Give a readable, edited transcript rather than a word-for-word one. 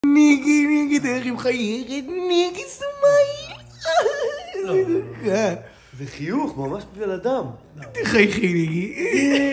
ניגי, דרך עם חיירת, ניגי סמאי. זה חיוך, ממש בן אדם. תחייכי ניגי.